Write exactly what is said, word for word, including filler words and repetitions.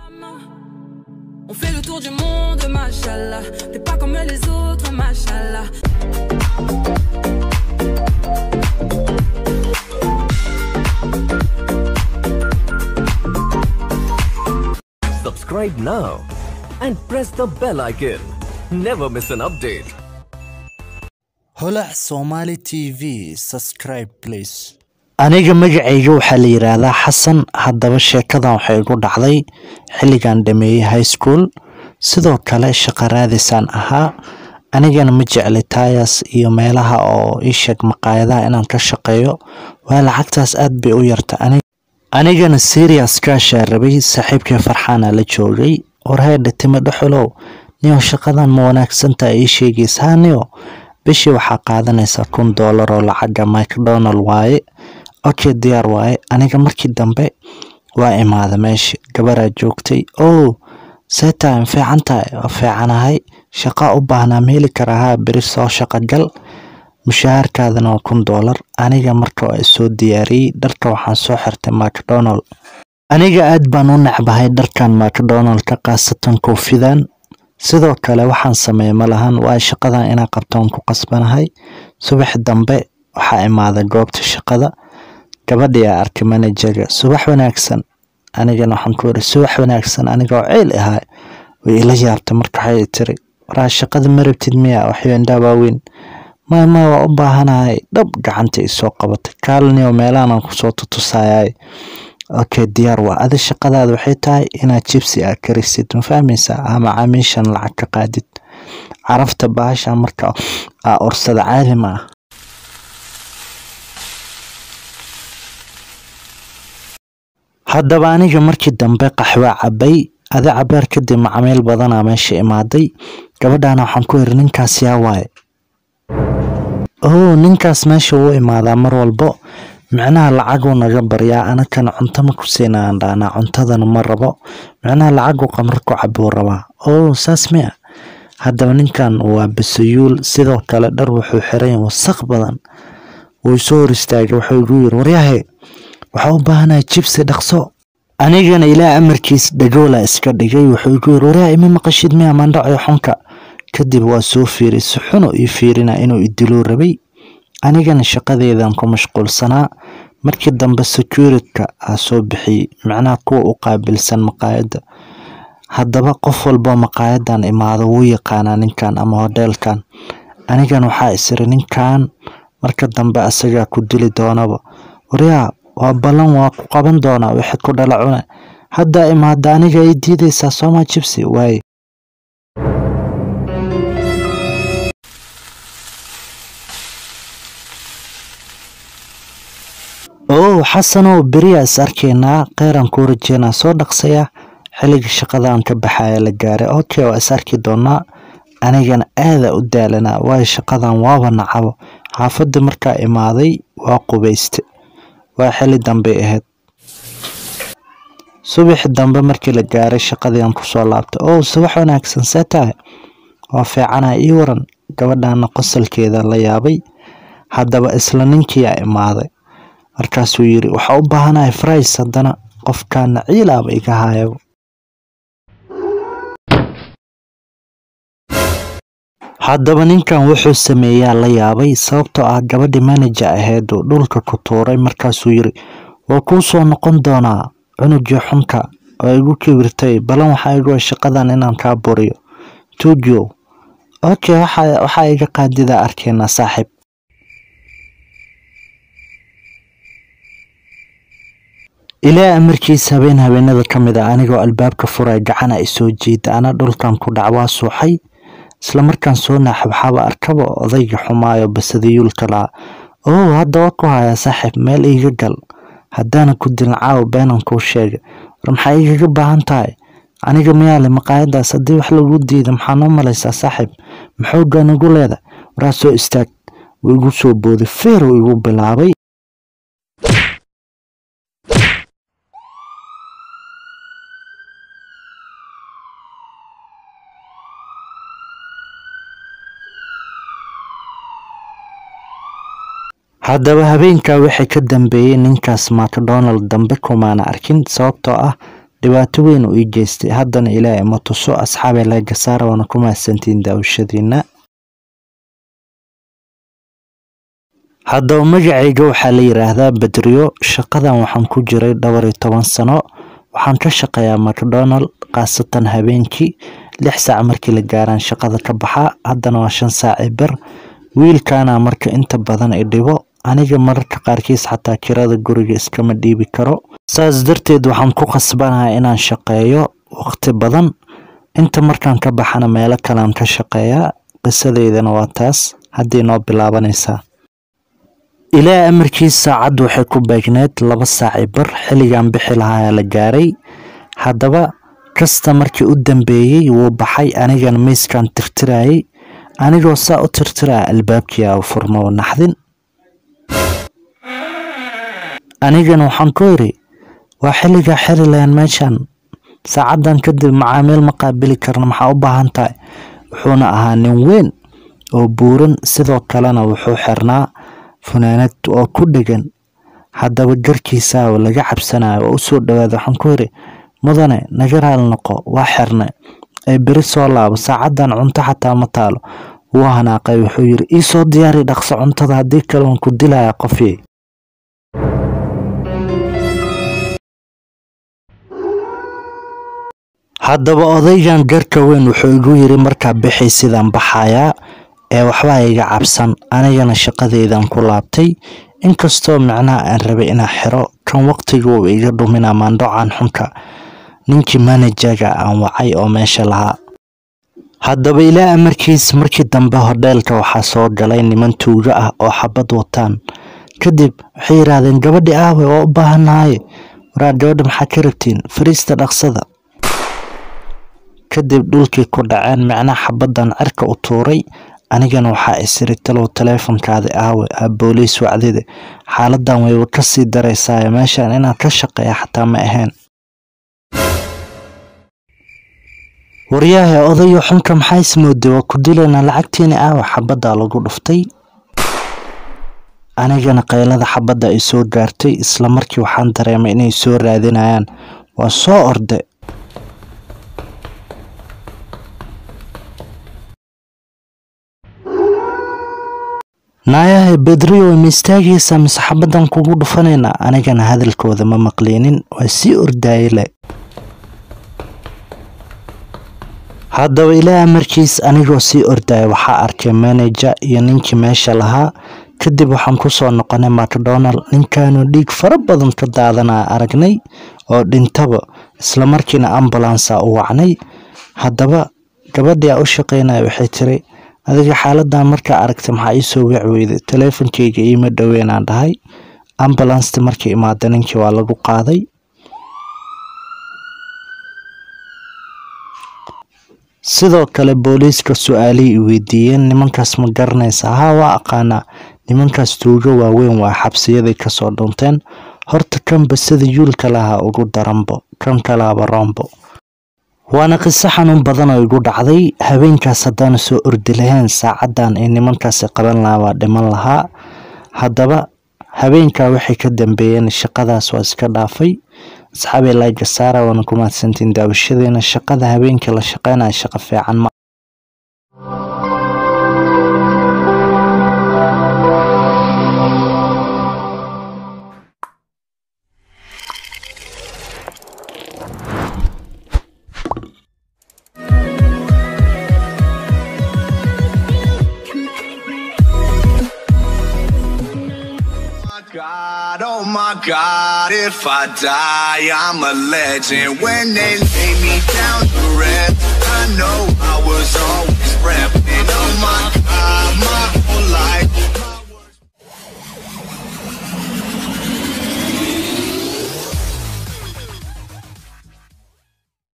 On fait le tour du monde, machallah. T'es pas comme les autres, machallah. Subscribe now and press the bell icon. Never miss an update. Holac Somali T V, subscribe please. aniga magacayga waxa la yiraahdaa Xasan. haddaba sheekadan waxay igu dhacday xilligan dhameeyay high school, sidoo kale shaqo raadisan ahaa. anigana ma jeclay taayas iyo meelaha oo ii sheeg maqaayadaha inaan ka shaqeeyo, waa lacagtaas aad bay u yartay. aniga anigana serious ka shaarabay. saaxiibkay Farxaana la joogay, warheedha timo dhaxulow niyo shaqadan ma wanaagsan tahay ii sheegaysaa niyo bishii waxaa qaadanaysa kun dollar oo lacaga McDonald waaye. okay diyaar waaye. aniga markii dambe waa imaada meesha, gabaraa joogtay. oo seetaan fiican tahay? oo fiicanahay. shaqa u baahnaa meeli karaa beri soo shaqo gal, mushaharkaadana waa kun dollar. aniga marka waa soo diyaariyay dharka, waxaan soo xirtay McDonald. aniga aad baan u necbahay dharkan McDonald ka qaasatan koofidan. sidoo kale waxaan sameeyay malahan, waa shaqadan inaan qabtoon ku qasbanahay. subax dambe waxaa imaada goobta shaqada, gabadhii arkay managerga. subax wanaagsan. anigana waxaan ku yiri subax wanaagsan anigoo ceel ahaa. way ila yaabtay marka waxay tiri waraa shaqada ma rabtid miya? waxay indhaa waaweyn. maama waa u baahanahay. dhab gacanta i soo qabatay, kaalniyo meelahan aan kusoo tutusayay. okay diyaar waa. adi shaqadaada waxay tahay inaad jibsi aad karisid, ma fahmaysaa? ama macaamiishan lacag ka qaadid. carafta baasha marka aa orsada caadi ma ah. haddaba aniga markii dambe qaxwa cabay. adi cabeer kadib macaamiil badanaa meesha imaaday. gabadhaana waxaan ku yiri ninkaas yaa waaye? oo ninkaas meesha wuu imaadaa mar walbo, macnaha lacaguu naga baryaa. anakana cunto ma ku siinaan dhaanaa, cuntadana ma rabo. macnaha lacaguu qamar ku cabuu rabaa. oo saas miya? haddaba ninkan waa basayuul, sidoo kale dhar wuxuu xiran yahay wasaq badan. wuu soo hor istaagay, wuxuu igu yiri waryahay waxaa u baahanahay jibsi dhaqso. anigana ilaa amarkiis dhagoola iska dhigay. wuxuu igu yiri waryahay ima maqashid miya mandhaco xunka? kadib waa soo fiiray, si xuno ii fiirina inuu idiloo rabay. anigana shaqadeedan ku mashquulsanaa. markii dambe security-ka aa soo bixiyay, macnaha kuwa u qaabilsan maqaayada. haddaba qof walba maqaayadan imaado wuu yaqaanaa ninkan ama hoteelkan. anigana waxaa isiri ninkan marka dambe asagaa ku dili doonaba. waryaa waa ballan, waa ku qaban doonaa wixii ku dhala cuna. hadda imaada aniga ay diidaysaa sooma jibsi waaye. oo xasanow beriyaa is arkaynaa, kheyran kuu rajeynaa. soo dhaqsaya, xilliga shaqadaan ka baxaya la gaaray. okay waa is arki doonaa. anigana aada u daalanaa, waayo shaqadan waaba nacabo. xaafadda markaa imaaday waa qubayste, waa xilli dambe ahayd. subax dambe markii la gaaray shaqadii aan kusoo laabtay. oo subax wanaagsan see tahay? waa fiicana ii waran. gabadhaana qosolkeeda la yaabay. haddaba isla ninkiiyaa imaaday, markaasuu yiri waxaa u baahanahay fries. haddana qofkaana ciilaaba iga haayaba. haddaba ninkan wuxuu sameeyaa la yaabay, sababtoo ah gabadhii manager ahayd uu dhulka ku tuuray. markaasuu yiri waa kuu soo noqon doonaa cunugii xunka. waa igu kibirtay, balan waxaa igu shaqadan inaan kaa buriyo tuujiyo. okay waxaa iga qaadidaa arkeynaa saaxiib. ilaa amarkiis habeen habeenada ka mid ah, anigoo albaabka furay gacana i soo jiida. ana dhulkan ku dhacwaa suuxay. isla markaan soo naaxabxaba arkaba odayga xumaayo basadiyuulka laa. oo hadda waa ku haya saaxiib, meel iiga gal. haddaana ku dilin caaw beenan kuu sheega. war maxaa igaga baahan tahay? aniga miyaale maqaayadaas haddii wax lagu diida maxaa noo malaysaa saaxiib? maxoogaan igu leeda? waraa soo istaag. wuu igu soo booday, feer uu igu bilaabay. haddaba habeenkaa waxay ka dambeeyeen ninkaas McDonald dambe kumaana arkin, sababtoo ah dhibaato weyn u ii geystay. haddana ilaahay ma tuso. asxaabay like saara, waana ku mahadsantiin daawashadiina. haddaba magacayga waxaa la yiraahdaa Badriyo. shaqadan waxaan ku jiray dhowr iyo toban sano. waxaan ka shaqeeyaa McDonald, qaasatan habeenkii lix saac markii la gaaraan shaqada ka baxa. haddana waa shan saac ber. wiilkaana marka inta badan i dhibo, aniga mararka qaarkiis xataa kirada guriga iskama dhiibi karo. saas darteed waxaan ku qasbanahay inaan shaqeeyo waqti badan. inta markaan ka baxana meelo kalean ka shaqeeyaa. qisadeydana waa taas, haddii noo bilaabanaysaa. ilaa amarkiis saacaddu waxay ku beegneed laba saac bar. xilligan bixi lahaa la gaaray. haddaba kasta markii u dambeeyay wuu baxay, anigana miiskan tirtirayay. anigoo saa u tirtiraa albaabkii aa furmo naxdin. anigana waxaan ku yiri waa xilliga xiri lahayn meeshan, saacadan kadib macaamiil ma qaabili karna, maxaa u baahan tahay. wuxuuna ahaa nin weyn oo buuran, sidoo kalena wuxuu xirnaa funaanad oo ku dhegan. haddaba garkiisa oo laga cabsanayo oo u soo dhawaada. waxaan ku yiri mudane naga raali noqo, waa xirnay ee beri soo laabo, saacadan cunto xataa ma taalo. wuu hanaaqay, wuxuu yiri ii soo diyaari dhaqso cuntada, haddii kale waan ku dilayaa qofii. haddaba odaygan garka weyn wuxuu igu yiri markaa bixi sidaan baxayaa ee waxbaa iga cabsan. anigana shaqadeydan ku laabtay, inkastoo macnaha aan rabay inaan xiro. kan waqtiga uu iga dhuminaa maandhocaan xunka ninkii manajaga aan wacay oo meesha lahaa. haddaba ilaa amarkiis markii dambe hodheelka waxaa soo galay niman tuugo ah oo xabad wataan. kadib waxay yiraahdeen gabadhi aawe oo u baahanahay. waraa gabadha maxaa ka rabtiin? fariista dhaqsada. kadib dhulkii ku dhaceen, macnaha xabadan cirka u tuuray. anigana waxaa isiri talow taleefankaada aawe aa booliis wacdida. xaaladan wayba ka sii daraysaa, meeshan inaan ka shaqeeya xataa ma ahayn. waryaha odayo xunka maxaa ismooday? waa ku dilaynaa lacagtiina aawe. xabadaa lagu dhuftay. anigana qaylada xabada ay soo gaartay. isla markii waxaan dareemay inay soo raadinayaan. waa soo orde. naayahay Badriyo ma istaagaysaa mise xabadan kugu dhufanayna? anigana hadalkooda ma maqleenin, waa sii ordaayay. haddaba ilaa markiis anigoo sii ordaaya waxaa arkay manager iyo ninkii meesha lahaa. kadib waxaan ku soo noqonay McDonald. ninkaanu dhiig fara badan ka daadanaa aragnay oo dhintaba. isla markiina ambulance u wacnay. haddaba gabadhii u shaqeynay waxay tiri adiga xaaladan markaa aragtay maxaa ii soo wici weyday? taleefankeyga iima dhaweynaan dhahay. ambulance markii imaada ninkii waa lagu qaaday. sidoo kale booliiska su'aalay i weydiiyeen nimankaas ma garanaysaa? haa waa aqaanaa. nimankaas tuugo waaweyn waa xabsiyaday kasoo dhunteen. horta kanba sida yuulka lahaa ugu daranbo, kan kalaaba roombo. waana qiso xanuun badan oo igu dhacday. habeenkaas haddaan soo ordi lahayn saacadan ee nimankaas qaban lahaa waa dhiman lahaa. haddaba habeenkaa waxay ka dambeeyeen shaqadaas waa iska dhaafay. asxaabay like saara, waana ku mahadsantiin daawashadeena. shaqada habeenkii la shaqeynaya shaqo fiican ma God, oh my God, if I die, I'm a legend. When they lay me down to rest, I know I was always repping. Oh my God, my whole life